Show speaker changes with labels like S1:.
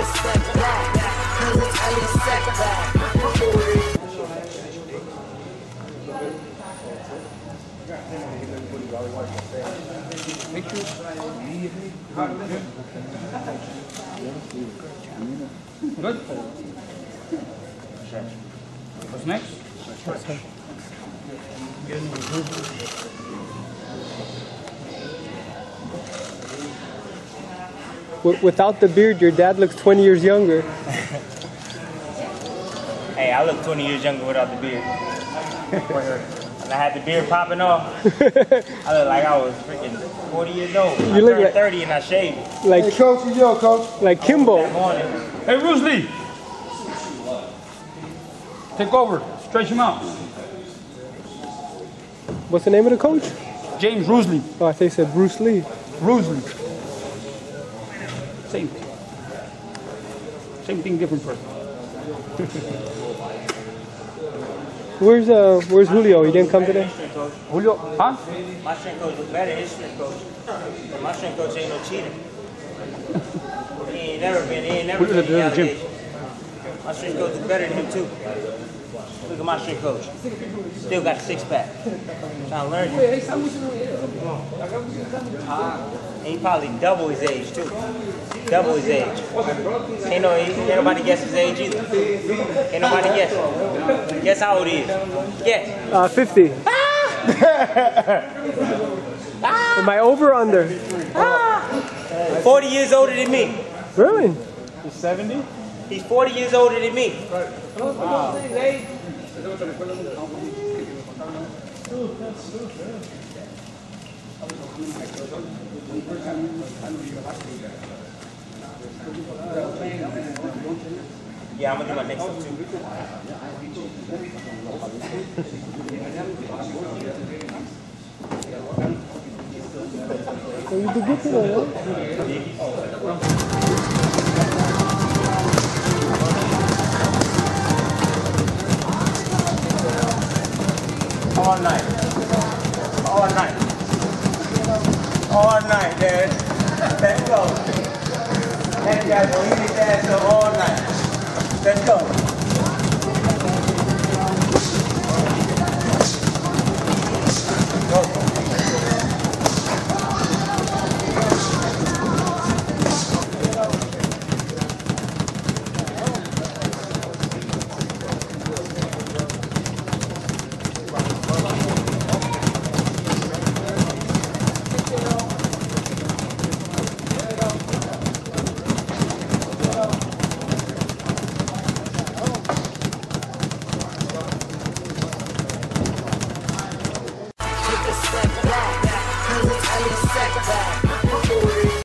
S1: Good. What's next?
S2: Without the beard, your dad looks 20 years younger.
S3: Hey, I look 20 years younger without the beard. When I had the beard popping off, I look like I was freaking 40 years old. I turned like 30 and I shaved.
S2: Like,
S4: hey, Coach, you yo, Coach.
S2: Like Kimbo.
S3: That morning.
S1: Hey, Bruce Lee. Take over. Stretch him out.
S2: What's the name of the coach?
S1: James Roosley.
S2: Oh, I think he said Bruce Lee.
S1: Roosley. Same. Same thing, different person.
S2: Where's Julio? He didn't come today?
S1: Julio, huh?
S3: My strength coach was better than his strength coach. But my strength coach ain't no cheater. He ain't never been any allegation. My strength coach is better than him too. Look at my strength coach. Still got a six-pack. Trying to learn you. And he probably double his age too. Double his age. Ain't nobody guess his age either. Ain't nobody guess. Guess how old he is. Guess.
S2: 50. Am I over or under?
S3: 40 years older than me.
S2: Really?
S4: He's 70?
S3: He's 40 years older than me. Wow. Yeah, I'm gonna do my next one too.
S2: You did good today, huh?
S3: All night. All night. All night, Dad. Let's go. That guy's gonna eat his ass up all night. Let's go.